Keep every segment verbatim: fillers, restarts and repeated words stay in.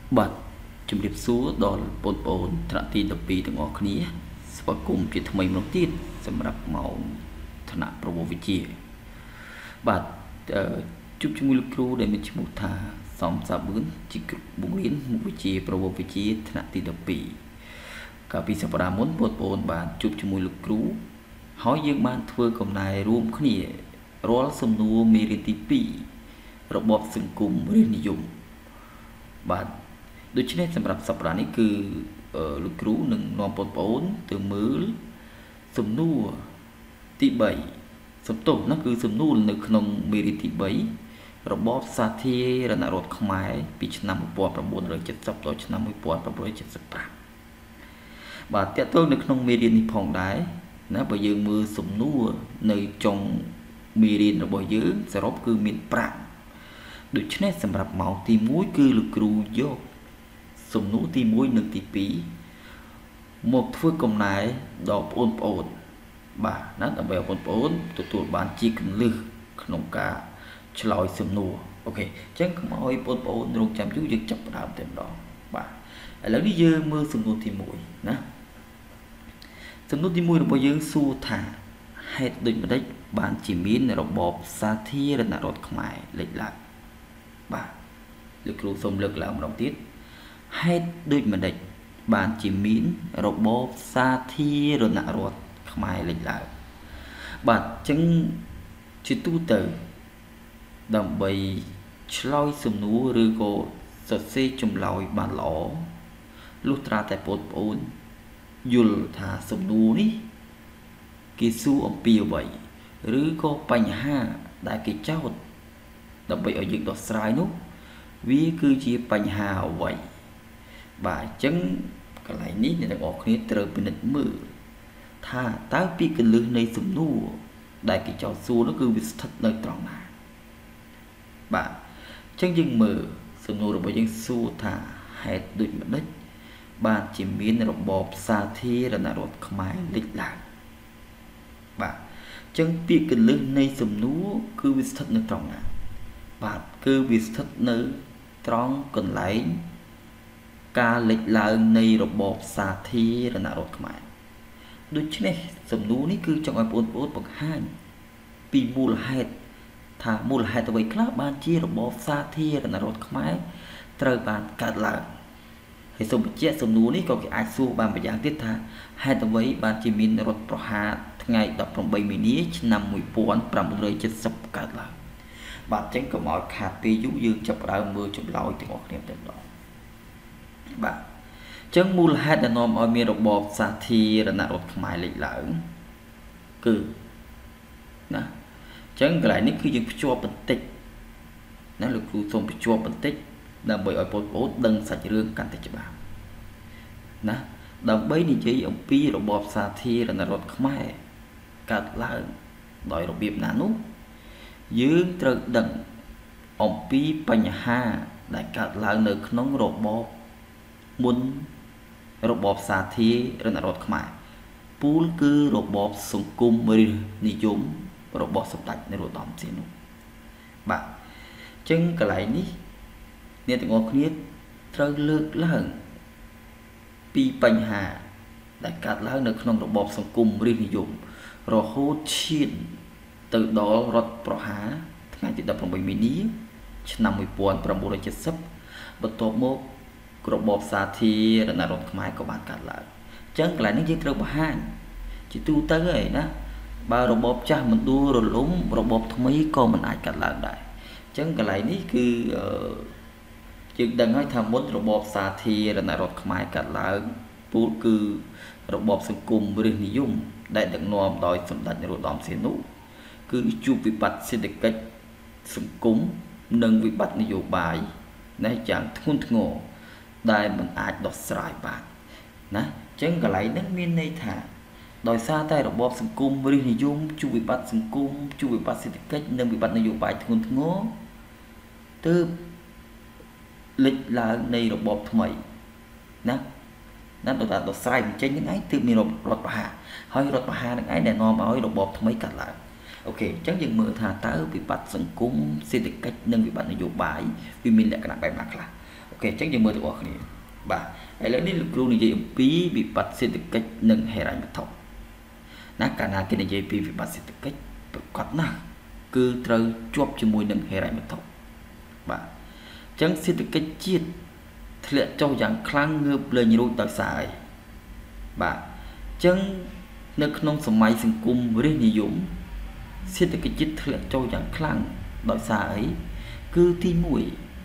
Bạn chụp điệp số đó bồn bồn thạ tì đập bì từng ngõ khía và cùng chỉ thay mình một tiết sẽ mà đặt màu thằng nào pro vị trí bạn chụp chung lực cru để mình chỉ một thà xong sa bướn chỉ bùng biến một vị trí pro vị trí thằng nào tì đập bì cả vì sao bạn muốn bồn bồn bạn chụp chung lực cru hỏi dương bạn thưa cầm này rùm khía rồi sum nua mì rì piระบบสังคมเรียนนิยมบาดโดยเฉพาะสำหรับสัปดาห์นี้คือลูกครูหนึ่งนอมปนปนtừมือสมนูที่ใบสมตุนั่นคือสมนูหนึ่งขนมเมริที่ใบระบบสาธิตระนาบขมายปีชนำปวดประมวลเลยเจ็ดสิบต่อชนำปวดประมวลเจ็ดสิบแปดบาดเจ้าตัวหนึ่งขนมเมรินี่ผ่องได้นะไปยืมมือสมนูในจงเมรินระบบยืมสรุปคือมีปรางโดยเฉพาะสำหรับเมาตีมุ้ยคือลูกครูโยกสมนุตีมุ้ยหนึ่งตีปีหมกทั่วกลมนายดอกโอนโอนบ่านั้นเอาไปโอนโอนตัวตัวบานจีกันลึกขนมกาฉลอยสมนุโอเคจังก็มาเอาโอนโอนลงจำยุ่ยจับดาวเต็มดอกบ่าแล้วนี่เยอะมือสมนุตีมุ้ยนะสมนุตีมุ้ยเราไปยืงสู้ถ่าให้ดึงมาได้บานจีมินในระบบสาธิตระนาบขมายเล็กหลักบ่าลูกครูสมเลือกแล้วมาลองติดให้ด้วยมันได้บานจิมินระบบสาธิตระนาบขมายเล็กหลักบาดจังจิตตุเตอร์ดำใบชลอยสมนูหรือก็สดเสจมลอยบานหล่อลูกตราแต่ปนปนยุลธาสมนูนี่กิสูอมปีใบหรือก็ปัญหาได้กิเจ้าดำไปเอายึดดอกสายนุวิคือจีปัญหาไว้บ่าจังกลายนี้เนี่ยออกนี้เติมเป็นหนึ่งมือถ้าตาปีกันลึกในสมนูได้กิเจ้าสู้นั่นคือวิสัทในตรองนาบ่าจังยังมือสมนูเราไปยังสู้ถ้าให้ดุจมันได้บ้านจิมีในระบบสาธิตระนาบขมายเล็กหลักบ่าจังปีกันลึกในสมนูคือวิสัทในตรองนาบาทคือวิสัทในตรองกันไหลการเล็กลายในระบบสาธิตระนาบขมายโดยเฉพาะสมนูนี่คือจังหวะปนปนบางห้างปีมูลเหตุถ้ามูลเหตุไว้คลาบานที่ระบบสาธิตระนาบขมายตระบานการลายให้สมบัติเจ้าสมนูนี่ก็จะอาจสู้บางอย่างที่ท่าให้ตัวไว้บานจิมินรถประหารไงดับลงใบมีนี้นำมวยปวนปรำเลยจะสับการลายบาดเจ็บก็หมอขาดปียุยืนจับเรามือจับเราถึงออกเรียบเต็มดอกบาดจังมูลเหตุนอมเอามีระบบสาธิตระนาบขมายเล็กหลังคือนะจังกลายนี่คือยังพิจารณาบันตินั่นหรือครูทรงพิจารณาบันติดำใบอ้อยปนโอ๊ตดังสัจเรื่องการติดบานะดำใบนี่ใจองปีระบบสาธิตระนาบขมายกัดล่างโดยระเบียบนานุยืนตรึกดังอมปีปัญหาได้กัดลางในขนมระบบมุนระบบสาธิตระนาบขมายปูลคือระบบสังคมบรินิยมระบบสมดัติในระดับสินุบะจึงกลายนี้เนี่ยถึงออกนี้ตรึกเลือกล่างปีปัญหาได้กัดลางในขนมระบบสังคมบรินิยมรอโคชินtừ đó rốt pro há ngày thì đập trong bệnh mini năm mươi buồn trong bộ chất sấp bật top mộtระบบสาธิตระนาบขมายก็บานกันละจังกลายนี่ยิ่งเติมห้างจิตูเตอร์นะบาระบบจ้ามันดูระล้มระบบทำไมก็มันอาจกันละได้จังกลายนี่คือจึงดังให้ทำบนระบบสาธิตระนาบขมายกันละปูคือระบบสังคมบรินิยมได้ดังนอมโดยสมดัติในระดับเสนุคือจูวิบัติเศรษฐกิจสังคมหนึ่งวิบัตินโยบายในอย่างทุนทงอได้มันอาจดอกสลายบาทนะจังกะไหลนั้นมีในฐานโดยซาใต้ระบบสังคมบรินิยมจูวิบัติสังคมจูวิบัติเศรษฐกิจหนึ่งวิบัตินโยบายทุนทงอตืบเล็กลาในระบบทำไมนะนั่นตัวตัดดอกสลายมันเจนยังไงตืบมีรถรถประหารให้รถประหารยังไงแต่นอมเอาระบบทำไมกันละโอเคจังยังมือทาตาวิบัติสังคมเศรษฐกิจหนึ่งวิบัตินโยบายวิมินและขนาดแบบนักละโอ ok chắc như mơ được hoặc này bà ấy lấy đi luôn này gì bí bị bắt sẽ được cách nâng hệ lại một thọc nát cả na cái này gì bí bị bắt sẽ được cách quát na cứ trâu chụp cho môi nâng hệ lại một thọc bà chẳng sẽ được cách chiết thiệt cho dạng khang ngược lời như tại xài bà chẳng nơi nông sầm mai sinh cung với nhiều dũng sẽ được cách chiết thiệt cho dạng khang tại xài cứ thi mũi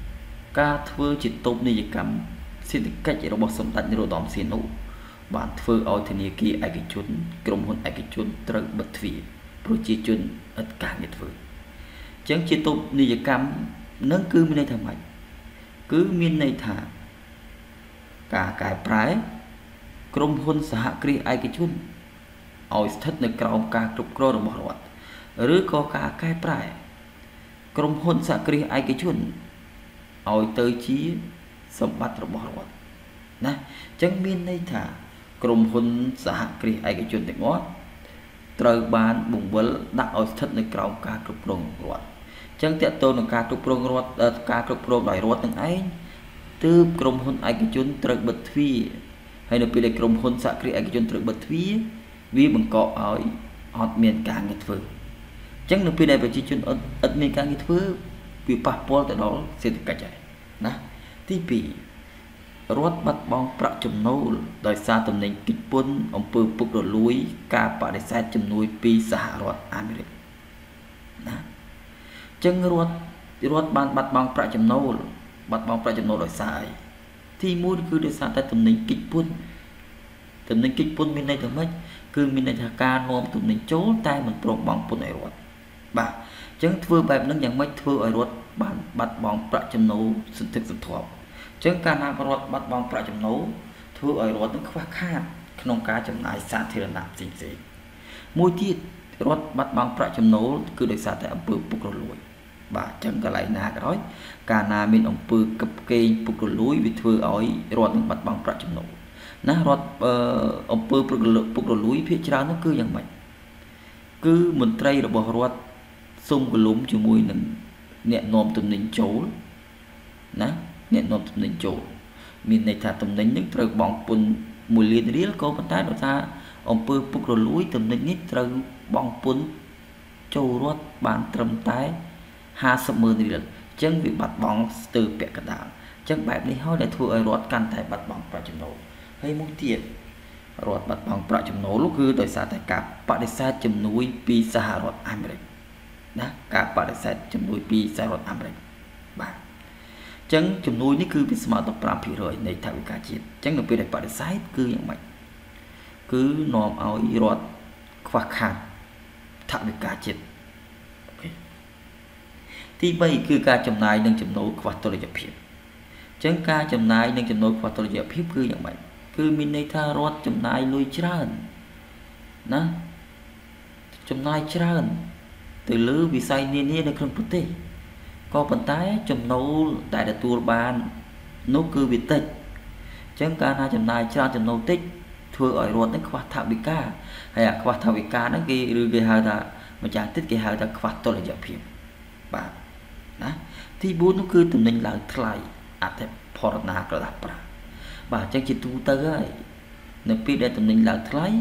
ca thưa chỉ tốt này cầm xin cách để robot sống tại nhiều đòn xin nụ bạn thưa ở thế này kia ai cái chốnក្រុម ហ៊ុន ai cái chốn trật bật thủyប្រជាជនអត់ការងារធ្វើចឹងជាtốtនិយកម្មនឹងគឺមានន័យថាម៉េចគឺមានន័យថាការកែប្រែក្រុមហ៊ុនសហគ្រាសឯកជនឲ្យស្ថិតនៅក្រោមការគ្រប់គ្រងរបស់រដ្ឋឬក៏ការកែប្រែក្រុមហ៊ុនសហគ្រាសឯកជនឲ្យទៅជាសម្បត្តិរបស់រដ្ឋណាអញ្ចឹងមានន័យថាក្រុមហ៊ុនសហគ្រាសឯកជនទាំងអស់ត្រូវបានបង្វិលដាក់ឲ្យស្ថិតនៅក្រោមការគ្រប់គ្រងរដ្ឋអញ្ចឹងតើតើនឹងការគ្រប់គ្រងរដ្ឋការគ្រប់គ្រងដោយរដ្ឋនឹងឯងទើបក្រុមហ៊ុនឯកជនត្រូវបិទទ្វារហើយនៅពេលដែលក្រុមហ៊ុនសហគ្រាសឯកជនត្រូវបិទទ្វារវាបង្កឲ្យអត់មានការងារធ្វើអញ្ចឹងនៅពេលដែលប្រជាជនអត់អត់មានការងារធ្វើវាប៉ះពាល់ទៅដល់សេដ្ឋកិច្ចហើយណាទីពីររដ្ឋបាត់បង់ប្រាក់ចំណូលដោយសារតំណែងកិច្ចពន្ធអំពើពុករលួយការបដិសេធជំនួយពីសហរដ្ឋអាមេរិកណាចឹងរដ្ឋរដ្ឋបានបាត់បង់ប្រាក់ចំណូលបាត់បង់ប្រាក់ចំណូលដោយសារអីទីមួយគឺដោយសារតែតំណែងកិច្ចពន្ធតំណែងកិច្ចពន្ធមានន័យថាម៉េចគឺមានន័យថាការនាំតំណែងចូលតែមិនព្រមបង់ពន្ធឲ្យរដ្ឋបាទចឹងធ្វើបែបហ្នឹងយ៉ាងម៉េចធ្វើឲ្យរដ្ឋបានបាត់បង់ប្រាក់ចំណូលសន្ធឹកសន្ធាប់ចឹងការណារដ្ឋបាត់បង់ប្រាក់ចំណូលធ្វើឲ្យរដ្ឋនឹងខ្វះខាតក្នុងការចំណាយសាធារណៈផ្សេងៗមួយទៀតរដ្ឋបាត់បង់ប្រាក់ចំណូលគឺដោយសារតែអំពើពុករលួយបាទចឹងកន្លែងណាក៏ដោយកាលណាមានអំពើកឹបកេងពុករលួយវាធ្វើឲ្យរដ្ឋនឹងបាត់បង់ប្រាក់ចំណូលណារដ្ឋអំពើពុករលួយភាគច្រើននោះគឺយ៉ាងម៉េចគឺមន្ត្រីរបស់រដ្ឋសុំកលុំជាមួយនឹងអ្នកនាំទំនិញចូលណាអ្នកនាំទំនិញចូលមានន័យថាទំនិញនឹងត្រូវបង់ពន្ធមួយលានរៀលក៏ប៉ុន្តែដោយសារអំពើពុករលួយទំនិញនេះត្រូវបង់ពន្ធចូលរដ្ឋបានត្រឹមតែห้าสิบម៉ឺនរៀលអញ្ចឹងវាបាត់បង់ស្ទើរពាក់កណ្ដាលអញ្ចឹងបែបនេះហើយដែលធ្វើឲ្យរដ្ឋកាន់តែបាត់បង់ប្រាក់ចំណូលហើយមួយទៀតរដ្ឋបាត់បង់ប្រាក់ចំណូលគឺដោយសារតែការបដិសេធជំនួយពីសហរដ្ឋអាមេរិកណាការបដិសេធជំនួយពីសហរដ្ឋអាមេរិកបាទអញ្ចឹងជំនួយនេះគឺវាស្មើដល់five percentនៃថវិកាជាតិអញ្ចឹងនៅពេលដែលបដិសេធគឺយ៉ាងម៉េចគឺនាំឲ្យរដ្ឋខ្វះខាតថវិកាជាតិអូខេទី3គឺការចំណាយនិងចំណូលខ្វះតុល្យភាពអញ្ចឹងការចំណាយនិងចំណូលខ្វះតុល្យភាពគឺយ៉ាងម៉េចគឺមានន័យថារដ្ឋចំណាយលុយច្រើនណាចំណាយច្រើនទៅលើវិស័យនានានៅក្នុងប្រទេសក៏ប៉ុន្តែចំណូលដែលទទួលបាននោះគឺវាតិចអញ្ចឹងការណាចំណាយច្រើនចំណូលតិចធ្វើឲ្យរដ្ឋនឹងខ្វះថវិកាហើយអាខ្វះថវិកាហ្នឹងគេឬគេហៅថាម្យ៉ាងទៀតគេហៅថាខ្វះតុល្យភាពបាទណាទី4នោះគឺតំណែងឡើងថ្លៃអតិផរណាក្រដាសប្រាក់បាទអញ្ចឹងជាទូទៅហើយនៅពេលដែលតំណែងឡើងថ្លៃ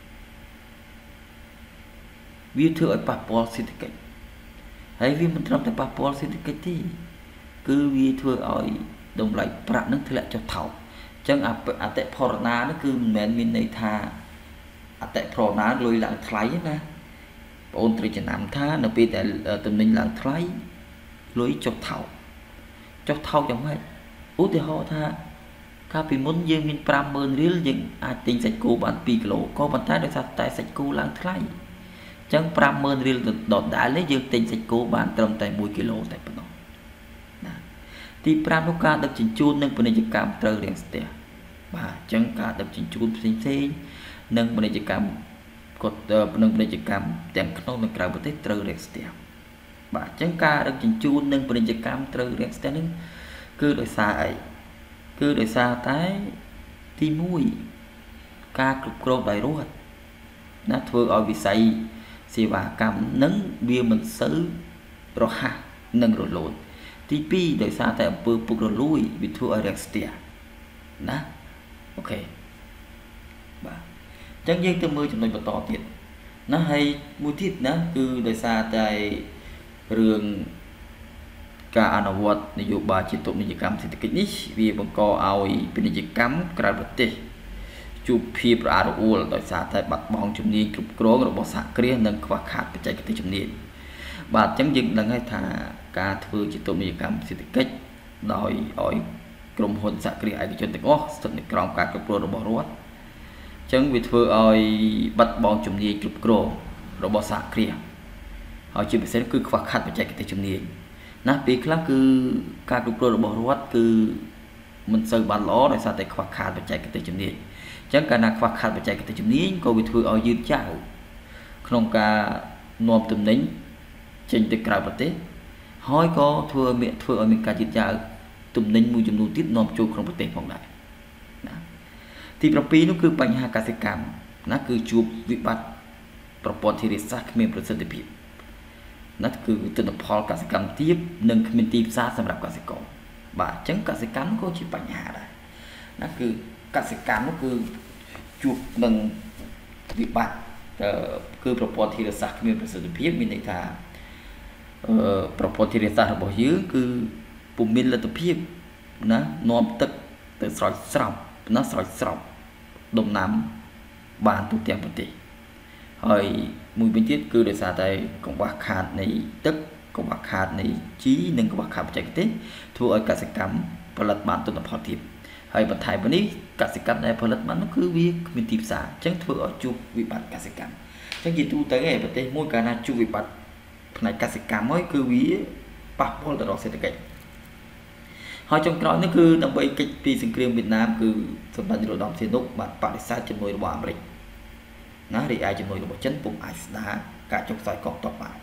វាធ្វើឲ្យប៉ះពាល់សេដ្ឋកិច្ចហើយវាមិនត្រឹមតែប៉ះពាល់សេដ្ឋកិច្ចទេគឺវាធ្វើឲ្យតម្លៃប្រាក់នឹងធ្លាក់ចុះថោកអញ្ចឹងអតិផរណានោះគឺមិនមែនមានន័យថាអតិផរណាលុយឡើងថ្លៃណាបងអូនត្រូវចំណាំថានៅពេលដែលតំណែងឡើងថ្លៃលុយចុះថោកចុះថោកយ៉ាងម៉េចឧទាហរណ៍ថាកាលពីមុនយើងមានfiveម៉ឺនរៀលយើងអាចទិញសាច់គោបានtwoគីឡូក៏ប៉ុន្តែដោយសារតែសាច់គោឡើងថ្លៃអញ្ចឹងfiveម៉ឺនរៀលដដែលនេះយើងទិញសាច់គោបានត្រឹមតែoneគីឡូតែប៉ុណ្ណោះណាទីfiveនោះការដឹកជញ្ជូននិងពាណិជ្ជកម្មត្រូវរាំងស្ទះបាទអញ្ចឹងការដឹកជញ្ជូនផ្សេងផ្សេងនិងពាណិជ្ជកម្មក៏នឹងពាណិជ្ជកម្មទាំងក្នុងនិងក្រៅប្រទេសត្រូវរាំងស្ទះបាទអញ្ចឹងការដឹកជញ្ជូននិងពាណិជ្ជកម្មត្រូវរាំងស្ទះនេះគឺដោយសារអីគឺដោយសារតែទីoneការគ្រប់គ្រងដោយរដ្ឋណាធ្វើឲ្យវិស័យសេវាកម្មនឹងវាមិនសូវរហ័សនិងរលូន tí pi đời xa tại bơ bục rồi lui bị thua ở rạch stia nè ok bà chẳng như tôi mới chúng tôi tỏ tiền nó hay mua thịt nó cứ đời xa tại rường cả anh vật này dụ bà chỉ tụng này cam thì cái nít vì bằng co ao bên này cắm cái vật tê chụp phim ra rồi đời xa tại bạc bong chụp ni chụp cối rồi bỏ sạc kia nâng qua khát cái chạy cái chụp ni bà chẳng dừng là ngay thà cả thứ chỉ tụng này cam thì cách đòi hỏi gồm hồn sạc kia ai cho tình ó sự này còn cả cái pro rồi bỏ ruột chẳng vì thưa ơi bắt bong chụp ni chụp cối rồi bỏ sạc kia họ chỉ bị sẽ cứ qua khát cái chạy cái chụp ni nát bị khác cứ các đục rồi bỏ ruột cứ mình sờ bàn ló rồi sao tại khoác khát và chạy cái tay chấm niên chẳng cả là khoác khát và chạy cái tay chấm niên có bị thưa ở dưới chảo không cả nôm tùm nín trên từ cào vật tế hỏi có thưa miệng thưa ở miệng cả dưới chảo tùm nín mùi chấm nuốt tít nôm trôi không vật tế phòng lại thì propi nó cứ bành hà cả sự cảm nó cứ chụp vị bắt propon thì để xác miệngประสิทธิภาพนั่นคือตัวพอลกสิกรรมที่หนึ่งเป็นทีมซาสำหรับกสิกรบ่าจังกสิกรรมก็ชิปัญหาได้นั่นคือกสิกรรมก็คือจุดหนึ่งวิบัติคือประปอทีรศักดิ์มีประสิทธิภาพมีในทางประปอทีรศักดิ์ระบบยื้อคือปุ่มมิลลิพิบนะนอมตึกแต่สอยสอบนะสอยสอบดมน้ำบานตุเตียงปฏิហើយមួយវិញទៀតគឺដោយសារតែកង្វះខាតនៃទឹកកង្វះខាតនៃជីនិងកង្វះខាតបច្ចេកទេសធ្វើឲ្យកសិកម្មផលិតបានទិន្នផលទាបហើយបន្ថែមពីនេះកសិកម្មដែលផលិតបាននោះគឺវាគ្មានទីផ្សារអញ្ចឹងធ្វើឲ្យជួបវិបត្តិកសិកម្មអញ្ចឹងជាទូទៅឯប្រទេសមួយកាលណាជួបវិបត្តិផ្នែកកសិកម្មហើយគឺវាប៉ះពាល់ទៅដល់សេដ្ឋកិច្ចហើយចុងក្រោយនេះគឺដើម្បីកិច្ចពីសង្គ្រាមវៀតណាមគឺសម្ដេចនរោត្តមសីហនុបានបដិសេធជំនួយរបស់អាមេរិកណារីឯជំនួយរបស់ចិនពុំអាចស្ដារការចុះខ្សោយកងទ័ពបាន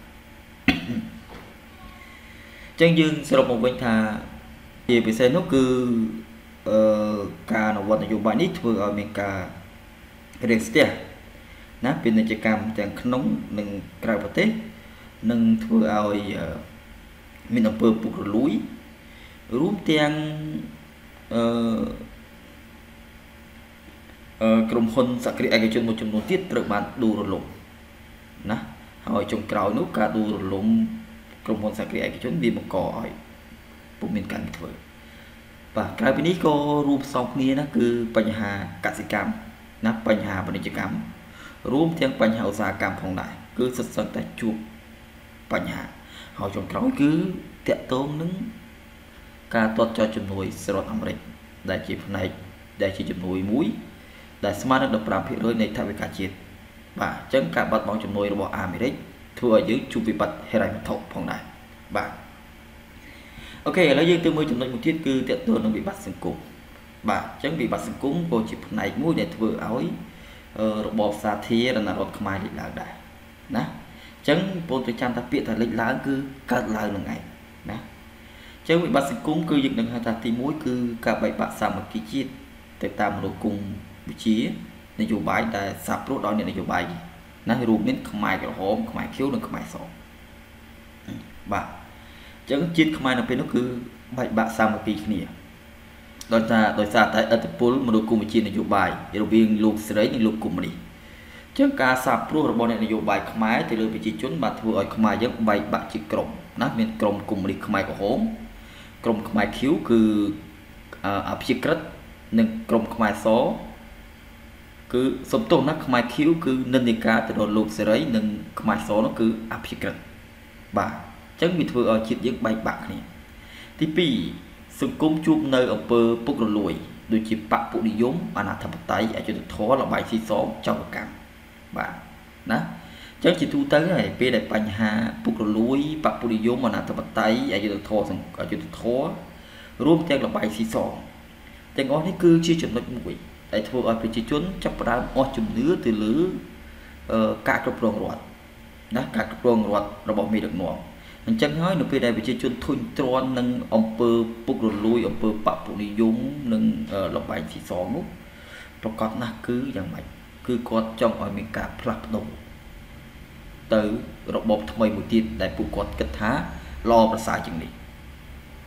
ចឹងយើងសរុបមកវិញថាជាពិសេសនោះគឺអឺការអនុវត្តនយោបាយនេះធ្វើឲ្យមានការរាំងស្ទះណាពាណិជ្ជកម្មទាំងក្នុងនិងក្រៅប្រទេសនិងធ្វើឲ្យមានអំពើពុករលួយរួមទាំងអឺក្រុមហ៊ុនសក្តិឯកជនមួយចំនួនទៀតត្រូវបានដួលរលំណាហើយចុងក្រោយនោះការដួលរលំក្រុមហ៊ុនសក្តិឯកជនវាបង្កឲ្យពុំមានការធ្វើបាទក្រៅពីនេះក៏រួមផ្សំគ្នាណាគឺបញ្ហាកសិកម្មណាបញ្ហាពាណិជ្ជកម្មរួមទាំងបញ្ហាឧស្សាហកម្មផងដែរគឺសិតសឹងតែជួបបញ្ហាហើយចុងក្រោយគឺតកតងនឹងការទាត់ចោលជំនួយសហរដ្ឋអាមេរិកដែលជាផ្នែកដែលជាជំនួយមួយដែលស្មើនឹង ដប់ប្រាំភាគរយ នៃថវិកាជាតិបាទអញ្ចឹងការបាត់បង់ជំនួយរបស់អាមេរិកធ្វើឲ្យយើងជួបវិបត្តិហិរញ្ញវត្ថុផងដែរបាទអូខេឥឡូវយើងទៅមើលចំណុចមួយទៀតគឺទាក់ទងនឹងវិបត្តិសង្គមបាទអញ្ចឹងវិបត្តិសង្គមក៏ជាផ្នែកមួយដែលធ្វើឲ្យរបបសាធារណរដ្ឋខ្មែរលេចឡើងដែរណាអញ្ចឹងពលប្រចាំថាពាក្យថាលេចឡើងគឺកើតឡើងនឹងឯងណាអញ្ចឹងវិបត្តិសង្គមគឺយើងនឹងហៅថាទីមួយគឺការបែកបាក់សាមគ្គីជាតិទៅតាមមនោគមវិជ្ជានយោបាយដែលសាបព្រោះដោយអ្នកនយោបាយណារួមមានខ្មែរក្រហមខ្មែរខៀវនិងខ្មែរសបាទអញ្ចឹងជាតិខ្មែរនៅពេលនោះគឺបែកបាក់សាមគ្គីគ្នាដោយសារដោយសារតែឥទ្ធិពលមនោគមវិជ្ជានយោបាយរវាងលោកស្រីនិងលោកកុម្មុយនីសអញ្ចឹងការសាបព្រោះរបស់អ្នកនយោបាយខ្មែរទៅលើប្រជាជនបានធ្វើឲ្យខ្មែរយើងបែកបាក់ជាក្រុមណាមានក្រុមកុម្មុយនីសខ្មែរក្រហមក្រុមខ្មែរខៀវគឺអភិជាក្រិតនិងក្រុមខ្មែរសគឺសំទោសណាខ្មែរខៀវគឺនិន្នាការទៅដល់លោកសេរីនិងខ្មែរសនោះគឺអភិក្រិតបាទអញ្ចឹងវាធ្វើឲ្យជាតិយើងបែកបាក់គ្នាទីពីរសង្គមជួបនៅអំពើពុករលួយដូចជាបពុនិយមអនាធិបតេយ្យអយុត្តិធម៌លបាយស៊ីសងចោរកម្មបាទណាអញ្ចឹងជាទូទៅហើយពេលដែលបញ្ហាពុករលួយបពុនិយមអនាធិបតេយ្យអយុត្តិធម៌អយុត្តិធម៌រួមទាំងលបាយស៊ីសងទាំងអស់នេះគឺជាចំណុចមួយដែលធ្វើឲ្យប្រជាជនចាប់ផ្ដើមអស់ជំនឿទៅលើការគ្រប់គ្រងរដ្ឋណាការគ្រប់គ្រងរដ្ឋរបស់មេដឹកនាំអញ្ចឹងហើយនៅពេលដែលប្រជាជនធុញទ្រាន់នឹងអំពើពុករលួយអំពើបពុនិយមនិងលបាយស៊ីសងនោះប្រកបណាស់គឺយ៉ាងម៉េចគឺគាត់ចង់ឲ្យមានការផ្លាស់ប្ដូរទៅរបបថ្មីមួយទៀតដែលពួកគាត់គិតថាល្អប្រសើរជាងនេះ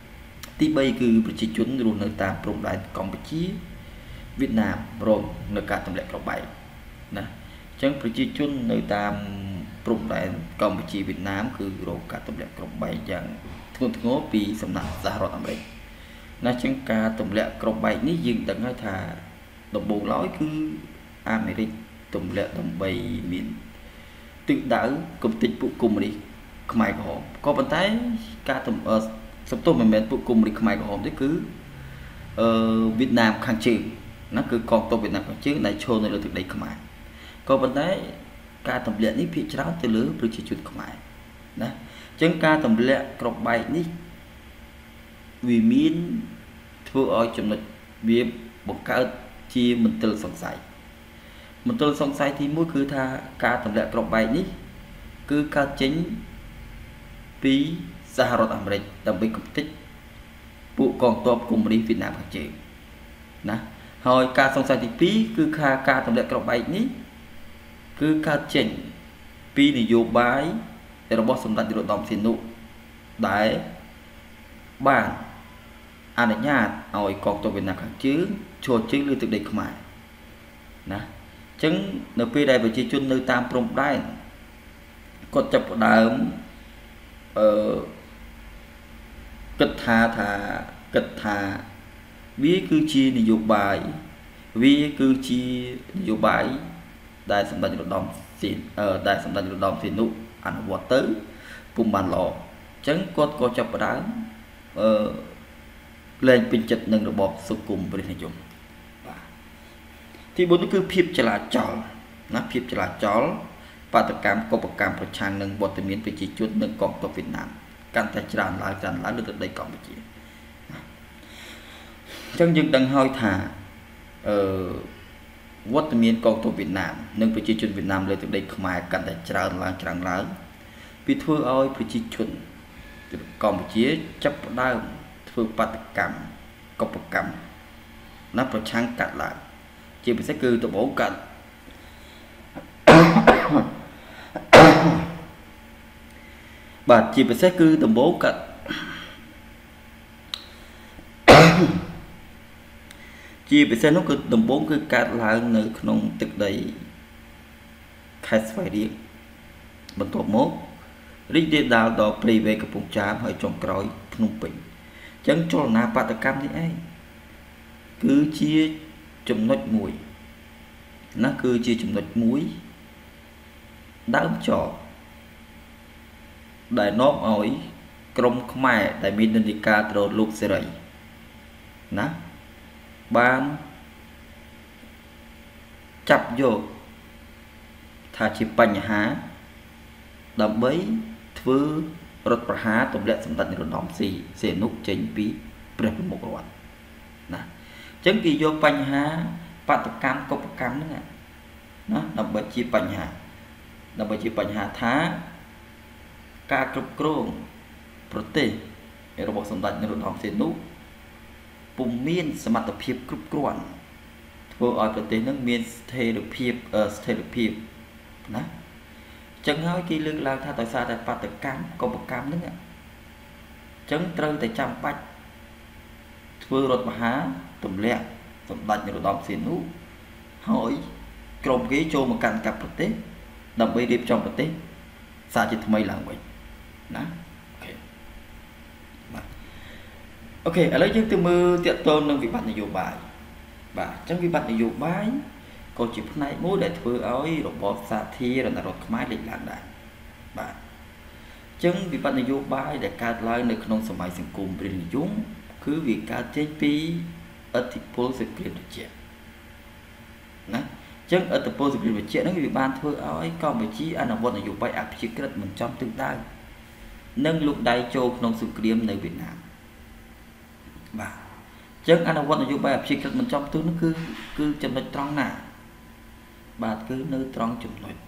tí bay cứប្រជាជនរស់នៅតាមព្រំដែនកម្ពុជាវៀតណាមរងនៅការទម្លាក់គ្រាប់បែកណាអញ្ចឹងប្រជាជននៅតាមព្រំដែនកម្ពុជាវៀតណាមគឺរងការទម្លាក់គ្រាប់បែកយ៉ាងធ្ងន់ធ្ងរពីសំណាក់សហរដ្ឋអាមេរិកណាអញ្ចឹងការទម្លាក់គ្រាប់បែកនេះយើងដឹងហើយថាដំបូងឡើយគឺអាមេរិកទម្លាក់ដើម្បីមានទិសដៅគំតិចពួកកុម្មុយនីសខ្មែរក្រហមក៏ប៉ុន្តែការទម្លាក់សំទោសមិនមែនពួកកុម្មុយនីសខ្មែរក្រហមទេគឺអឺវៀតណាមខាងជើងណាគឺកងទ័ពវៀតណាមខាងជើងដែលឈរនៅលើទឹកដីខ្មែរក៏ប៉ុន្តែការទម្លាក់នេះភាគច្រើនទៅលើប្រជាជនខ្មែរណាអញ្ចឹងការទម្លាក់គ្រាប់បែកនេះវាមានធ្វើឲ្យចំណុចវាបង្កើតជាមន្ទិលសង្ស័យមន្ទិលសង្ស័យទីមួយគឺថាការទម្លាក់គ្រាប់បែកនេះគឺកើតចេញពីសហរដ្ឋអាមេរិកដើម្បីគំតិចពួកកងទ័ពកុម្មុយនីសវៀតណាមខាងជើងណាហើយការសង្ស័យទីពីរគឺថាការទម្លាក់គ្រាប់បែកនេះគឺកើតចេញពីនយោបាយរបស់សម្ដេចនរោត្តមសីហនុដែលបានអនុញ្ញាតឲ្យកងទ័ពវៀតណាមខាងជើងឈរជើងលើទឹកដីខ្មែរណាអញ្ចឹងនៅពេលដែលប្រជាជននៅតាមព្រំដែនគាត់ចាប់ផ្ដើមអឺគិតថាថាគិតថាវាគឺជានយោបាយវាគឺជានយោបាយដែលសម្ដេចនរោត្តមសីអឺដែលសម្ដេចនរោត្តមសីហនុអនុវត្តទៅពុំបានល្អអញ្ចឹងគាត់ក៏ចាប់ផ្ដើមអឺលែងពេញចិត្តនឹងរបបសង្គមព្រះនិយមបាទទីbốnនេះគឺភាពចលាចលណាភាពចលាចលបាតកម្មកុបកម្មប្រឆាំងនឹងវត្តមានប្រជាជននិងកងទ័ពវៀតណាមកាន់តែច្រើនឡើងច្រើនឡើងលើទឹកដីកម្ពុជាអញ្ចឹងយើងដឹងហើយថាអឺវត្តមានកងទ័ពវៀតណាមនិងប្រជាជនវៀតណាមលើទឹកដីខ្មែរកាន់តែច្រើនឡើងច្រើនឡើងវាធ្វើឲ្យប្រជាជនកម្ពុជាចាប់ផ្ដើមធ្វើបាតកម្មកុបកម្មណាប្រឆាំងកាត់ឡើងជាពិសេសគឺដំបូងកាត់បាទជាពិសេសគឺដំបូងកាត់ជាពិសេសនោះគឺដំបូងគឺកើតឡើងនៅក្នុងទឹកដីខេត្តស្វាយរៀងបន្ទាប់មករីករាលដាលដល់ព្រៃវែងកំពង់ចាមហើយចុងក្រោយភ្នំពេញអញ្ចឹងចលនាបាតកម្មនេះឯងគឺជាចំណុចមួយណាគឺជាចំណុចមួយដើមចោដែលនាំឲ្យក្រមខ្មែរដែលមាននិន្នាការទៅលោកសេរីណាបានចាប់យកថាជាបញ្ហាដើម្បីធ្វើរដ្ឋប្រហារទម្លាក់សម្ដេចនរោត្តមសីហនុចេញពីព្រះប្រមុខរដ្ឋណាអញ្ចឹងគេយកបញ្ហាបាតកម្មកុបកម្មហ្នឹងណាដើម្បីជាបញ្ហាដើម្បីជាបញ្ហាថាការគ្រប់គ្រងប្រទេសរបស់សម្ដេចនរោត្តមសីហនុពុំមានសមត្ថភាពគ្រប់គ្រាន់ធ្វើឲ្យប្រទេសនឹងមានស្ថិរភាពស្ថិរភាពណាចឹងហើយគេលើកឡើងថាដោយសារតែបាតកម្មកុបកម្មហ្នឹងចឹងត្រូវតែចាំបាច់ធ្វើរដ្ឋប្រហារទម្លាក់សម្ដេចនរោត្តមសីហនុហើយក្រុមគេចូលមកកាន់កាប់ប្រទេសដើម្បីរៀបចំប្រទេសសារជាថ្មីឡើងវិញណាអូខេបាទអូខេឥឡូវយើងទៅមើលទាក់ទងនឹងវិបត្តិនយោបាយបាទអញ្ចឹងវិបត្តិនយោបាយក៏ជាផ្នែកមួយដែលធ្វើឲ្យរបបសាធារណរដ្ឋខ្មែរលេចឡើងដែរបាទអញ្ចឹងវិបត្តិនយោបាយដែលកើតឡើងនៅក្នុងសម័យសង្គមព្រះនិយមគឺវាកើតចេញពីឥទ្ធិពលសង្គ្រាមត្រជាក់ណាអញ្ចឹងឥទ្ធិពលសង្គ្រាមត្រជាក់ហ្នឹងវាបានធ្វើឲ្យកម្ពុជាអនុវត្តនយោបាយអព្យាក្រឹតមិនចំទិសដៅនិងលូកដៃចូលក្នុងសង្គ្រាមនៅវៀតណាមបាទអញ្ចឹងអនុវត្តនយោបាយអព្យាក្រឹតមិនចំទិសនោះគឺគឺចំណុចត្រង់ណាបាទគឺនៅត្រង់ចំណុច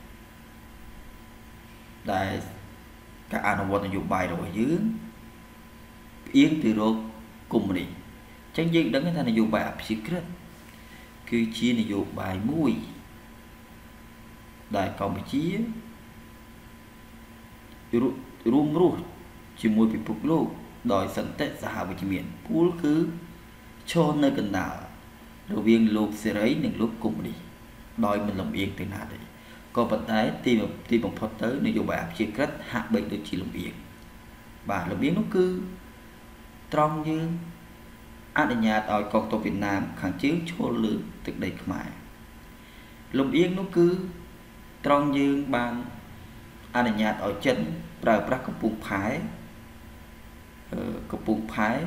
ដែលការអនុវត្តនយោបាយរបស់យើងផ្អៀងទៅរកកុម្មុយនីសអញ្ចឹងយើងដឹងថានយោបាយអព្យាក្រឹតគឺជានយោបាយមួយដែលកម្ពុជារួមរស់ជាមួយពិភពលោក đòi sẵn tết xã hội chỉ miền pú cứ cho nơi cần đảo rồi viên lục sẽ lấy những lúc cùng đi đòi mình lòng yên từ nào đấy có vận tải tìm tìm một phật tới nơi dù bài chỉ cách hạ bệnh được chỉ lòng yên và lòng yên nó cứ trong như anh nhà ở con tàu Việt Nam kháng chiến cho lửa từ đây mãi lòng yên nó cứ trong như ban anh nhà ở chân bờ bắc của vùng phái của vùng phái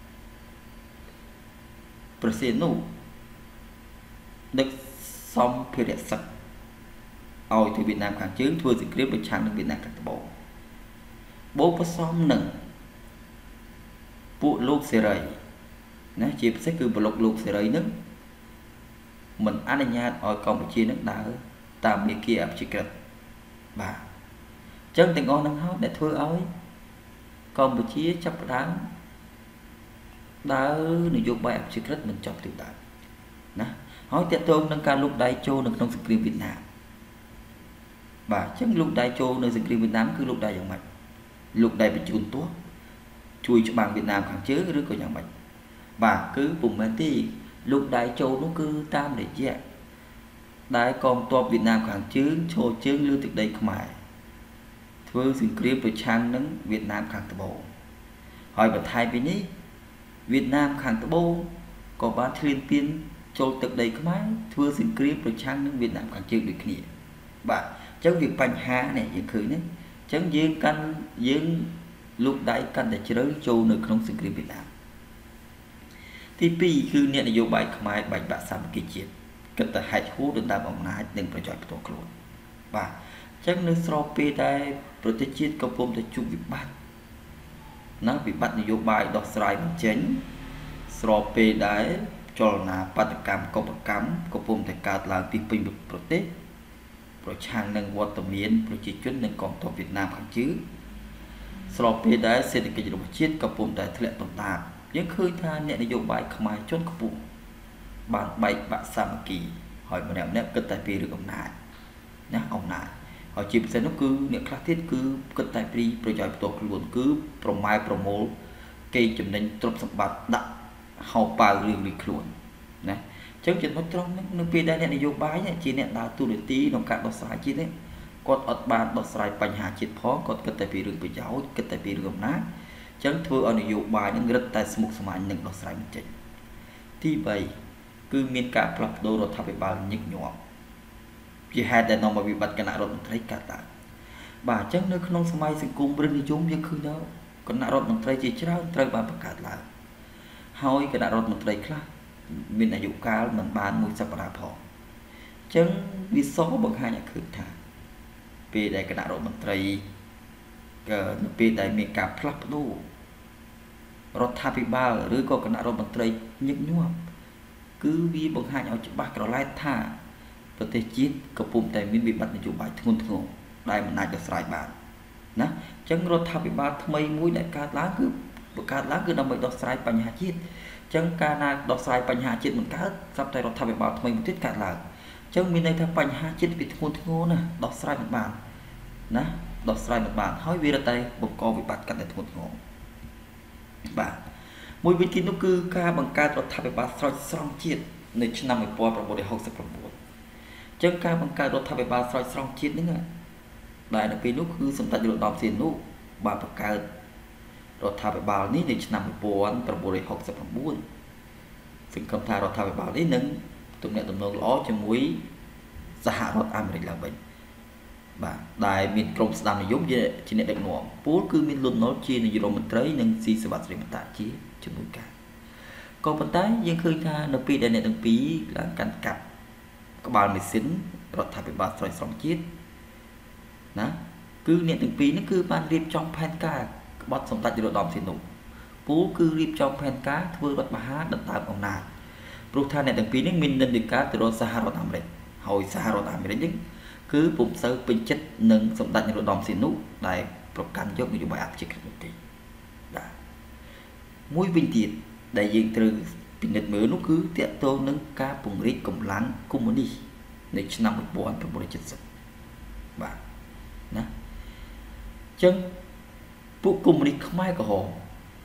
Brazil được xong phía đẹp sắc ôi thì Việt Nam kháng chiến thua dịch clip với trang được Việt Nam các bộ bố có xong nâng bộ lúc xe rầy nó chỉ sẽ cứ một lúc lúc xe rầy nữa mình anh nhà ở Campuchia nước đã tạm biệt kia ập chỉ cần bà chân tình ngon năng hót để thưa ơi Campuchia chấp đáng đã nội dung bài ập chỉ rất mình chọn từ đại nè hỏi tiện tôn nâng cao lúc đại châu nâng trong sự kiện Việt Nam bà chân lúc đại châu nơi sự kiện Việt Nam cứ lúc đại dạng mạch lúc đại bị chun tốt chui cho bằng Việt Nam kháng chế cái của dạng mạch bà cứ vùng men tí lúc đại châu nó cứ tam để che đại con to Việt Nam kháng chế cho chương lưu từ đây không ai thưa sự kiện với trang nâng Việt Nam kháng bộ hỏi bà thay vì ní Việt Nam kháng bộ có bán thiên tiên cho từ đây không ai thưa sự kiện với trang nâng Việt Nam kháng chế được kia bà chẳng việc bánh há này những khởi này chẳng dương căn dương lúc đại căn để chơi châu nơi trong sự kiện Việt Nam thì piคือเนี่ยนโยบายខ្មែរបាច់បាក់សាមគ្គីជាតិគិតតែហេតុហួរដល់តាមអំណាចនិងប្រយោជន៍ផ្ទាល់ខ្លួនបាទអញ្ចឹងនៅស្របពេលដែលប្រទេសជាតិកំពុងតែជួបវិបត្តិណាវិបត្តិនយោបាយដោះស្រាយមិនចេញស្របពេលដែលចលនាបដកម្មកុបកម្មកំពុងតែកើតឡើងទីពេញប្រទេសប្រឆាំងនឹងវត្តមានប្រជាជននិងកងទ័ពវៀតណាមខាងជើងស្របពេលដែលសេដ្ឋកិច្ចរបស់ជាតិកំពុងតែធ្លាក់ដុនដាបយើងឃើញថាអ្នកនយោបាយខ្មែរជាន់ខ្ពស់បានបែកបាក់សាមគ្គីហើយម្នាក់ម្នាក់គិតតែពីរឿងអំណាចណាអំណាចហើយជាពិសេសនោះគឺអ្នកខ្លះទៀតគឺគិតតែពីប្រយោជន៍ផ្ទាល់ខ្លួនគឺប្រម៉ែប្រមូលគេចំណេញទ្រព្យសម្បត្តិដាក់ហោប៉ៅរឿងនេះខ្លួនណាអញ្ចឹងចំណុចត្រង់នេះនៅពេលដែលអ្នកនយោបាយជាអ្នកដើរតួនាទីក្នុងការដោះស្រាយជាតិនេះគាត់អត់បានដោះស្រាយបញ្ហាជាតិផងគាត់គិតតែពីរឿងប្រយោជន៍គិតតែពីរឿងអំណាចចឹងធ្វើឲ្យនយោបាយនឹងរឹតតែស្មុគស្មាញនឹងដោះស្រាយមិនចេញទីបីគឺមានការផ្លាស់ប្ដូររដ្ឋាភិបាលញឹកញាប់ជាហេតុដែលនាំមកវិបត្តិគណៈរដ្ឋមន្ត្រីកើតឡើងបាទអញ្ចឹងនៅក្នុងសម័យសង្គមរិទ្ធនិយមយើងឃើញដល់គណៈរដ្ឋមន្ត្រីជាច្រើនត្រូវបានបង្កើតឡើងហើយគណៈរដ្ឋមន្ត្រីខ្លះមានអាយុកាលមិនបានមួយសប្តាហ៍ផងអញ្ចឹងវាសបង្ហាញឲ្យឃើញថាពេលដែលគណៈរដ្ឋមន្ត្រីនៅពេលដែលមានការផ្លាស់ប្ដូររដ្ឋាភិបាលឬក៏គណៈរដ្ឋមន្ត្រីញឹកញាប់គឺវាបង្ហាញឲ្យច្បាស់ក្រឡែតថាប្រទេសជាតិកំពុងតែមានវិបត្តិនយោបាយធ្ងន់ធ្ងរដែលមិនអាចដោះស្រាយបានណាអញ្ចឹងរដ្ឋាភិបាលថ្មីមួយដែលកើតឡើងគឺបង្កើតឡើងគឺដើម្បីដោះស្រាយបញ្ហាជាតិអញ្ចឹងការណាដោះស្រាយបញ្ហាជាតិមិនកើតស្រាប់តែរដ្ឋាភិបាលថ្មីមួយទៀតកើតឡើងអញ្ចឹងមានន័យថាបញ្ហាជាតិវាធ្ងន់ធ្ងរណាស់ដោះស្រាយមិនបានណាដោះស្រាយមិនបានហើយវារត់តែបង្កវិបត្តិកាន់តែធ្ងន់ធ្ងរបាទមួយវិញទៀតនោះគឺការបង្កើតរដ្ឋាភិបាលស្រោចស្រង់ជាតិនៅឆ្នាំmột nghìn chín trăm sáu mươi chínអញ្ចឹងការបង្កើតរដ្ឋាភិបាលស្រោចស្រង់ជាតិហ្នឹងដែលនៅពេលនោះគឺសម្ដេចនរោត្តមសីហនុបានបង្កើតរដ្ឋាភិបាលនេះនៅឆ្នាំmột nghìn chín trăm sáu mươi chínសង្ឃឹមថារដ្ឋាភិបាលនេះនឹងទំនាក់ទំនងល្អជាមួយសហរដ្ឋអាមេរិកឡើងវិញបាទដែលមានក្រុមស្ដាំនិយមជាអ្នកដឹកនាំពូលគឺមានលន់នល់ជានាយករដ្ឋមន្ត្រីនិងស៊ីសវត្ថិរិមតាជាជំនួយការក៏ប៉ុន្តែយើងឃើញថានៅពេលដែលអ្នកទាំងពីរឡើងកាន់កាប់ក្បាលមេស៊ីនរដ្ឋាភិបាលស្រោចស្រង់ជាតិណាគឺអ្នកទាំងពីរនេះគឺបានរៀបចំផែនការក្បត់សម្ដេចនរោត្តមសីហនុពូលគឺរៀបចំផែនការធ្វើរដ្ឋបហាដណ្ដើមអំណាចព្រោះថាអ្នកទាំងពីរនេះមាននិន្នាការទៅរកសហរដ្ឋអាមេរិកហើយសហរដ្ឋអាមេរិកនេះគឺពុំសូវពេញចិត្តនឹងសម្ដេចនរោត្តមសីហនុដែលប្រកាន់យកនយោបាយអភិជាក្រិតនោះទេបាទមួយវិញទៀតដែលយើងត្រូវពិនិត្យមើលនោះគឺតកតងនឹងការពង្រីកកម្លាំងកុម្មុយនីសនៅឆ្នាំmột nghìn chín trăm bảy mươiបាទណាអញ្ចឹងពួកកុម្មុយនីសខ្មែរក្រហម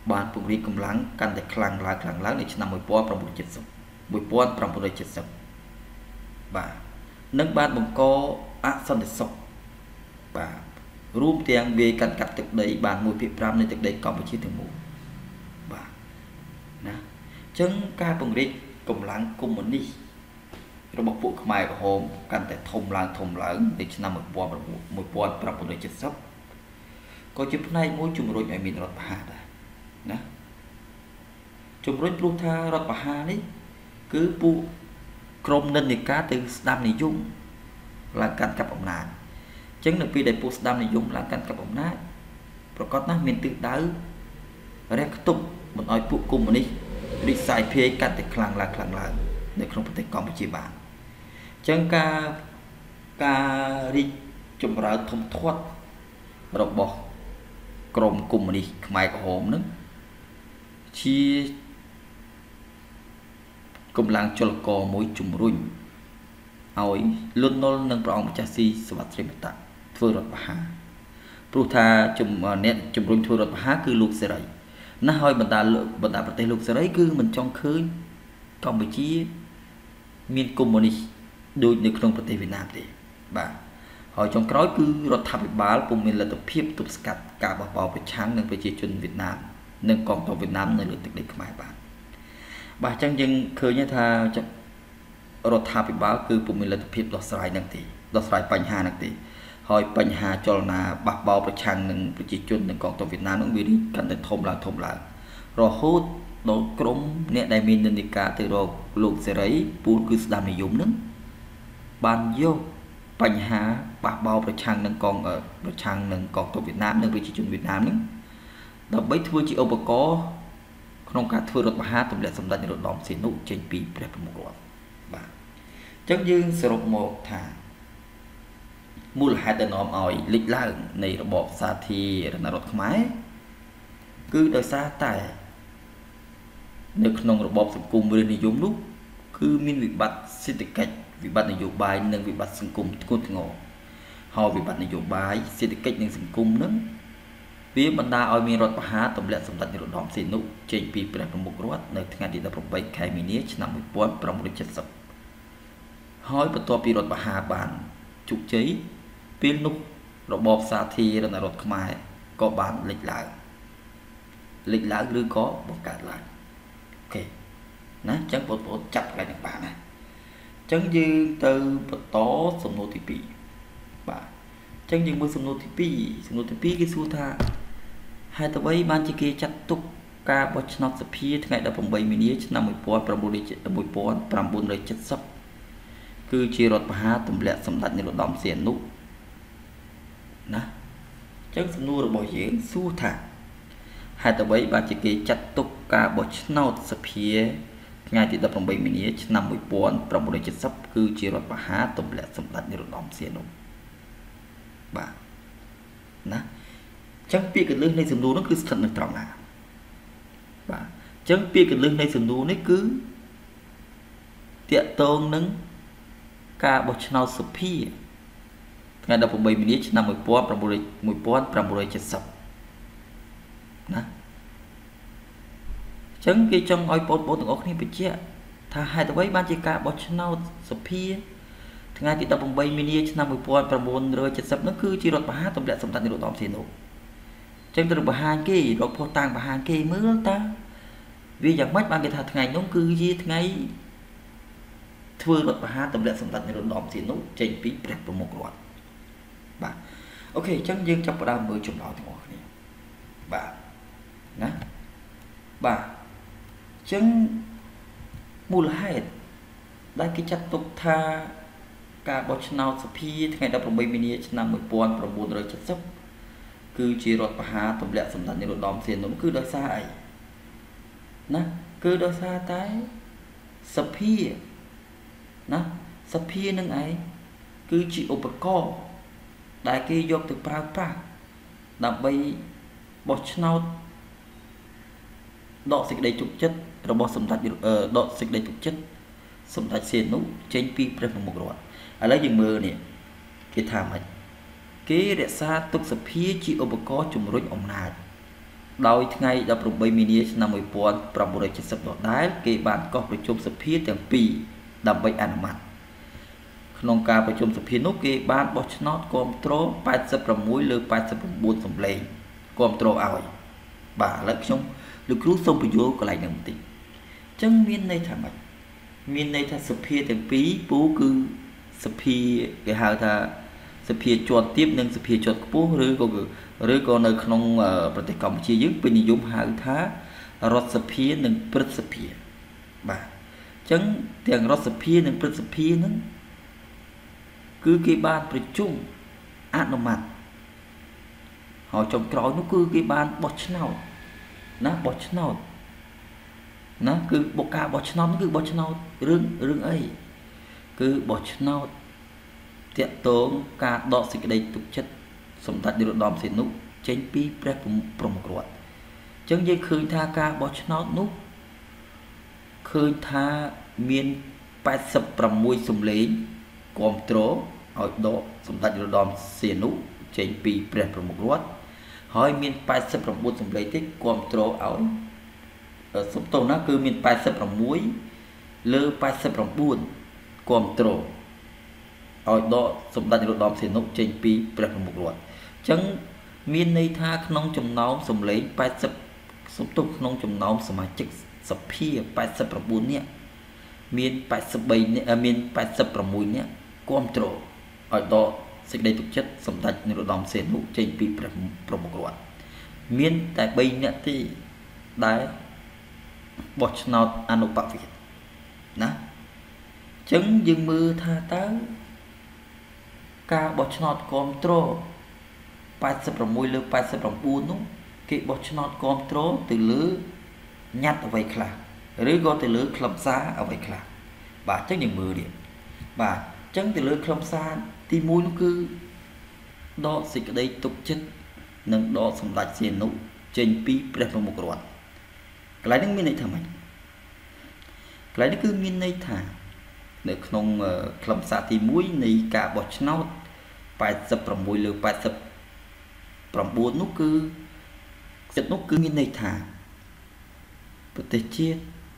បានពង្រីកកម្លាំងកាន់តែខ្លាំងឡើងខ្លាំងឡើងនៅឆ្នាំmột nghìn chín trăm七mươi một nghìn chín trăm七mươiបាទនឹងបានបង្កអសន្តិសុខបាទរួមទាំងវាយកាន់កាត់ទឹកដីបានមួយភាគប្រាំនៃទឹកដីកម្ពុជាទាំងមូលបាទណាអញ្ចឹងការពង្រីកកម្លាំងកុម្មុយនីសរបស់ពួកខ្មែរក្រហមកាន់តែធំឡើងធំឡើងនៅឆ្នាំmột nghìn chín trăm七mươiក៏ជាផ្នែកមួយជំរុញឲ្យមានរដ្ឋប្រហារដែរណាជំរុញព្រោះថារដ្ឋប្រហារនេះគឺពួកក្រុមនិន្នាការទៅស្ដាប់និយមឡើងកាន់កាប់អំណាចអញ្ចឹងនៅពេលដែលពួកស្ដាប់និយមឡើងកាន់កាប់អំណាចប្រកាសណាស់មានទិសដៅរះខ្ទប់មិនឲ្យពួកកុម្មុយនីសរីកសាយភាយកាន់តែខ្លាំងឡើងខ្លាំងឡើងនៅក្នុងប្រទេសកម្ពុជាបានអញ្ចឹងការការរីកចម្រើនធំធាត់របស់ក្រុមកុម្មុយនីសខ្មែរក្រហមនឹងជាកម្លាំងចលករមួយជំរុញឲ្យលន់នល់នឹងព្រះអង្គម្ចាស់ស៊ីសុវត្ថិមតៈធ្វើរដ្ឋប្រហារព្រោះថាជំអ្នកជំរុញធ្វើរដ្ឋប្រហារគឺលោកសេរីណាហើយបណ្ដាបណ្ដាប្រទេសលោកសេរីគឺមិនចង់ឃើញកម្ពុជាមានកុម្មុយនីសដូចនៅក្នុងប្រទេសវៀតណាមទេបាទហើយចុងក្រោយគឺរដ្ឋាភិបាលពុំមានលទ្ធភាពទប់ស្កាត់ការបះបោរប្រឆាំងនឹងប្រជាជនវៀតណាមនិងកងទ័ពវៀតណាមនៅលើទឹកដីខ្មែរបានបាទអញ្ចឹងយើងឃើញថារដ្ឋាភិបាលគឺពុំមានលទ្ធភាពដោះស្រាយនឹងទេដោះស្រាយបញ្ហានឹងទេហើយបញ្ហាចលនាបះបោរប្រឆាំងនឹងប្រជាជននិងកងទ័ពវៀតណាមនឹងវារីកកាន់តែធំឡើងធំឡើងរហូតដល់ក្រុមអ្នកដែលមាននិន្នាការទៅរកលោកសេរីពូលគឺស្ដាប់និយមនឹងបានយកបញ្ហាបះបោរប្រឆាំងនឹងកងប្រឆាំងនឹងកងទ័ពវៀតណាមនិងប្រជាជនវៀតណាមនឹងដើម្បីធ្វើជាឧបករណ៍ក្នុងការធ្វើរដ្ឋប្រហារទម្លាក់សម្ដេចនរោត្តមសីហនុចេញពីព្រះប្រមុខរដ្ឋបាទអញ្ចឹងយើងសរុបមកថាមូលហេតុដែលនាំឲ្យលេចឡើងនៃរបបសាធារណរដ្ឋខ្មែរគឺដោយសារតែនៅក្នុងរបបសង្គមរាជនិយមនោះគឺមានវិបត្តិសេដ្ឋកិច្ចវិបត្តិនយោបាយនិងវិបត្តិសង្គមធ្ងន់ធ្ងរហើយវិបត្តិនយោបាយសេដ្ឋកិច្ចនិងសង្គមនឹងវាបណ្ដាឲ្យមានរដ្ឋប្រហារទម្លាក់សម្ដេចនរោត្តមសីហនុចេញពីព្រះប្រមុខរដ្ឋនៅថ្ងៃទី18ខែមីនាឆ្នាំmột nghìn chín trăm七mươiហើយបន្ទាប់ពីរដ្ឋប្រហារបានជោគជ័យពេលនោះរបបសាធារណរដ្ឋខ្មែរក៏បានលេចឡើងលេចឡើងឬក៏បង្កើតឡើងអូខេណាអញ្ចឹងបងប្អូនចាប់កន្លែងនេះបានណាអញ្ចឹងយើងទៅបន្តសំណួរទីពីរបាទអញ្ចឹងយើងមើលសំណួរទីពីរសំណួរទីពីរគេសួរថាហេតុអ្វីបានជាគេចាត់ទុកការបោះឆ្នោតសភាថ្ងៃ18មីនាឆ្នាំmột nghìn chín trăm七mươiគឺជារដ្ឋប្រហារទម្លាក់សម្ដេចនរោត្តមសីហនុណាអញ្ចឹងសំណួររបស់យើងសួរថាហេតុអ្វីបានជាគេចាត់ទុកការបោះឆ្នោតសភាថ្ងៃទី18មីនាឆ្នាំmột nghìn chín trăm七mươiគឺជារដ្ឋប្រហារទម្លាក់សម្ដេចនរោត្តមសីហនុបាទណាអញ្ចឹងពាក្យកលឹះនៃសំណួរនោះគឺស្ថិតនៅត្រង់ណាបាទអញ្ចឹងពាក្យកលឹះនៃសំណួរនេះគឺតាក់ទងនឹងការបោះឆ្នោតសភាថ្ងៃ18មីនាឆ្នាំmột nghìn chín trăm七mươiណាអញ្ចឹងគេចង់ឲ្យបងប្អូនទាំងអស់គ្នាបញ្ជាក់ថាហេតុអ្វីបានជាការបោះឆ្នោតសភាថ្ងៃទី18មីនាឆ្នាំmột nghìn chín trăm七mươiនោះគឺជារដ្ឋប្រហារទម្លាក់សម្ដេចនរោត្តមសីហនុអញ្ចឹងត្រូវបង្ហាញគេរកផុសតាំងបង្ហាញគេមើលតើវាយ៉ាងម៉េចបានគេថាថ្ងៃនោះគឺជាថ្ងៃធ្វើរដ្ឋប្រហារទម្លាក់សម្ដេចនរោត្តមសីហនុចេញពីព្រះប្រមុខរដ្ឋបាទអូខេអញ្ចឹងយើងចាប់ផ្ដើមមើលចម្លើយទាំងអស់គ្នាបាទណាបាទអញ្ចឹងមូលហេតុដែលគេចាត់ទុកថាការបោះឆ្នោតសភាថ្ងៃ18មីនាឆ្នាំmột nghìn chín trăm七mươiគឺជារដ្ឋប្រហារទម្លាក់សម្ដេចនរោត្តមសីហនុគឺដោយសារអីណាគឺដោយសារតែសភាណាសភានឹងឯងគឺជាឧបករណ៍ដែលគេយកទៅប្រើប្រាស់ដើម្បីបោះឆ្នោតដកសេចក្តីទុកចិត្តរបស់សម្ដេចដកសេចក្តីទុកចិត្តសម្ដេចសីហនុចេញពីព្រះប្រមុខរដ្ឋឥឡូវយើងមើលនេះគេថាម៉េចគេរក្សាទុកសភាជាឧបករណ៍ជំរុញអំណាចដោយថ្ងៃដប់ប្រាំបីមីនាឆ្នាំmột nghìn chín trăm bảy mươiដដែលគេបានកោះប្រជុំសភាទាំងពីរដើម្បីអនុម័តក្នុងការប្រជុំសភានោះគេបានបោះឆ្នោតគាំទ្រ八十sáuលើ八十chínសំឡេងគាំទ្រឲ្យបាទឥឡូវខ្ញុំលោកគ្រូសូមបញ្យល់កន្លែងនេះបន្តិចអញ្ចឹងមានន័យថាម៉េចមានន័យថាសភាទាំងពីរពូគឺសភាគេហៅថាសភាជាន់ទាបនិងសភាជាន់ខ្ពស់ឬក៏ឬក៏នៅក្នុងប្រទេសកម្ពុជាយើងពេញនិយមហៅថារដ្ឋសភានិងព្រឹទ្ធសភាបាទអញ្ចឹងទាំងរដ្ឋសភានិងព្រឹទ្ធសភាហ្នឹងគឺគេបានប្រជុំអនុម័តហើយចុងក្រោយនោះគឺគេបានបោះឆ្នោតណាបោះឆ្នោតណាគឺបុការបោះឆ្នោតគឺបោះឆ្នោតរឿងរឿងអីគឺបោះឆ្នោតតាក់ទងការដកសេចក្តីទុកចិត្តសម្ដេចនរោត្តមសីហនុចេញពីព្រះព្រហ្មគ្រាត់អញ្ចឹងយើងឃើញថាការបោះឆ្នោតនោះឃើញថាមាន八十sáuសំឡេងគាំទ្រឲ្យដកសម្ដេចនរោត្តមសីហនុចេញពីព្រះព្រហ្មគ្រាត់ហើយមាន八十chínសំឡេងទៀតគាំទ្រឲ្យសំទោសណាគឺមាន八十sáuលើ八十chínគាំទ្រឲ្យដកសម្ដេចនរោត្តមសីហនុចេញពីព្រះព្រហ្មគ្រាត់អញ្ចឹងមានន័យថាក្នុងចំណោមសម្លេង八十សំទោសក្នុងចំណោមសមាជិកសភា八十chínនាក់មាន八十三នាក់មាន八十sáuនាក់គាំទ្រឲ្យដកសេចក្តីទុកចិត្តសម្ដេចនរោត្តមសីហនុចេញពីព្រះព្រហ្មគ្រាត់មានតែបីនាក់ទេដែលបោះឆ្នោតអនុបវិតណាអញ្ចឹងយើងមើលថាតើការបោះឆ្នោតគាំទ្រ八十sáuលើ八十chínនោះគេបោះឆ្នោតគាំទ្រទៅលើញត្តិអ្វីខ្លះឬក៏ទៅលើខ្លឹមសារអ្វីខ្លះបាទអញ្ចឹងយើងមើលទៀតបាទអញ្ចឹងទៅលើខ្លឹមសារទីមួយនោះគឺដកសេចក្តីទុកចិត្តនិងដកសម្ដេចសីហនុចេញពីព្រះព្រហ្មគ្រាត់កន្លែងនេះមានន័យថាម៉េចកន្លែងនេះគឺមានន័យថានៅក្នុងខ្លឹមសារទីមួយនៃការបោះឆ្នោត八十sáuលើ八十chínនោះគឺចិត្តនោះគឺមានន័យថាប្រទេសជាតិ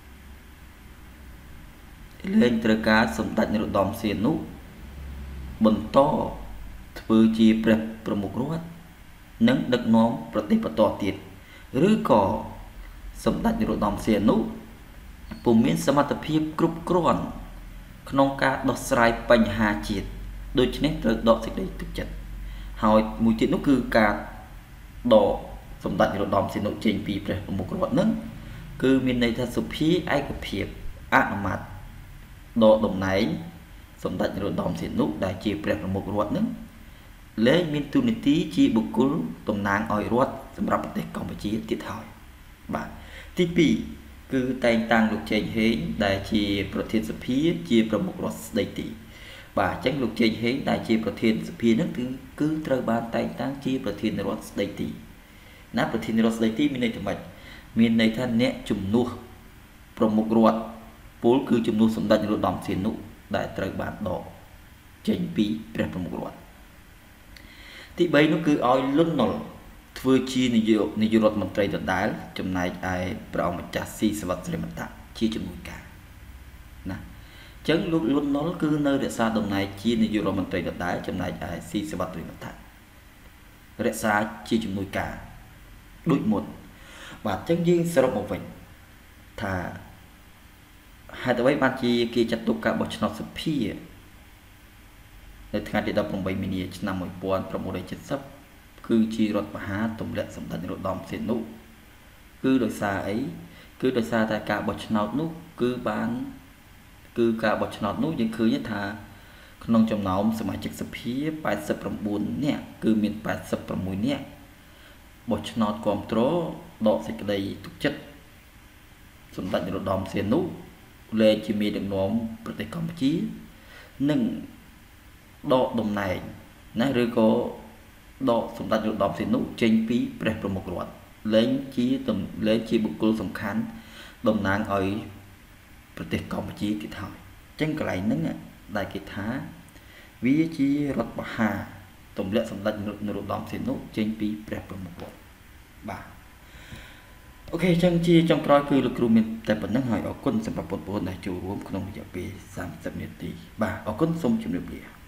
លែងត្រូវការសម្ដេចនរោត្តមសីហនុបន្តធ្វើជាព្រះប្រមុខរដ្ឋនិងដឹកនាំប្រទេសបន្តទៀតឬក៏សម្ដេចនរោត្តមសីហនុពុំមានសមត្ថភាពគ្រប់គ្រាន់ក្នុងការដោះស្រាយបញ្ហាជាតិដូច្នេះត្រូវដកសេចក្តីទុកចិត្តហើយមួយទៀតនោះគឺការដកសម្ដេចនរោត្តមសីហនុចេញពីព្រះប្រមុខរដ្ឋនឹងគឺមានន័យថាសុភាឯកភាពអនុម័តដកតំណែងសម្ដេចនរោត្តមសីហនុដែលជាព្រះប្រមុខរដ្ឋនឹងលែងមានទូនាទីជាបុគ្គលតំណាងឲ្យរដ្ឋសម្រាប់ប្រទេសកម្ពុជាទៀតហើយបាទទីពីរគឺតែងតាំងលោកចេងហេងដែលជាប្រធានសភាជាប្រមុខរដ្ឋស្ដីទីបាទអញ្ចឹងលោកចេងហេងដែលជាប្រធានសភានឹងគឺគឺត្រូវបានតែងតាំងជាប្រធានរដ្ឋស្ដីទីណាប្រធានរដ្ឋស្ដីទីមានន័យថាម៉េចមានន័យថាអ្នកជំនួសប្រមុខរដ្ឋពលគឺជំនួសសម្ដេចនរោត្តមសីហនុដែលត្រូវបានដកចេញពីព្រះប្រមុខរដ្ឋទីបីនោះគឺឲ្យលន់នល់ធ្វើជានាយកនាយករដ្ឋមន្ត្រីដដែលចំណែកឯព្រះអង្គម្ចាស់ស៊ីសវត្តសិរិមន្តៈជាជំនួយការណាអញ្ចឹងលោកលន់នល់គឺនៅរក្សាតំណែងជានាយករដ្ឋមន្ត្រីដដែលចំណែកឯស៊ីសវត្តសិរិមន្តៈរក្សាជាជំនួយការដូចមុនបាទអញ្ចឹងយើងសរុបមកវិញថាហេតុអ្វីបានជាគេចាត់ទុកការបោះឆ្នោតសភានៅថ្ងៃទីដប់ប្រាំបីមីនាឆ្នាំmột nghìn chín trăm bảy mươiគឺជារដ្ឋបហាទម្លាក់សម្ដេចនរោត្តមសីហនុគឺដោយសារអីគឺដោយសារតែការបោះឆ្នោតនោះគឺបានគឺការបោះឆ្នោតនោះយើងឃើញថាក្នុងចំណោមសមាជិកសភា八十chínនាក់គឺមាន八十sáuនាក់បោះឆ្នោតគាំទ្រដកសេចក្តីទុកចិត្តសម្ដេចនរោត្តមសីហនុលែងជាមេដឹកនាំប្រទេសកម្ពុជានិងដកតំណែងណាឬក៏ដកសម្ដេចនរោត្តមសីហនុចេញពីព្រះប្រមុខរដ្ឋលែងជាលែងជាបុគ្គលសំខាន់តំណាងឲ្យប្រទេសកម្ពុជាទៀតហើយអញ្ចឹងកន្លែងហ្នឹងដែលគេថាវាជារដ្ឋបហាទម្លាក់សម្ដេចនរោត្តមសីហនុចេញពីព្រះប្រមុខរដ្ឋបាទ ok chẳng chi trong coi cứ lực mình tại bản năng hỏi ở quân sản phẩm bột bột này chủ gồm không được bị giảm dần nhiệt tỷ bà ở quân sông chịu được địa